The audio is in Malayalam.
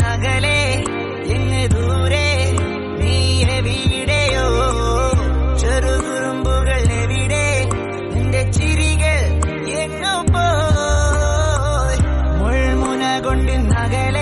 അകലെ എങ്ങ് ദൂരെ നീ എവിടെയോ ചെറുകുറുമ്പുകൾ എവിടെ നിന്റെ ചിരികൾ എങ്ങോ പോയി മുൾമുന കൊണ്ട് അകലെ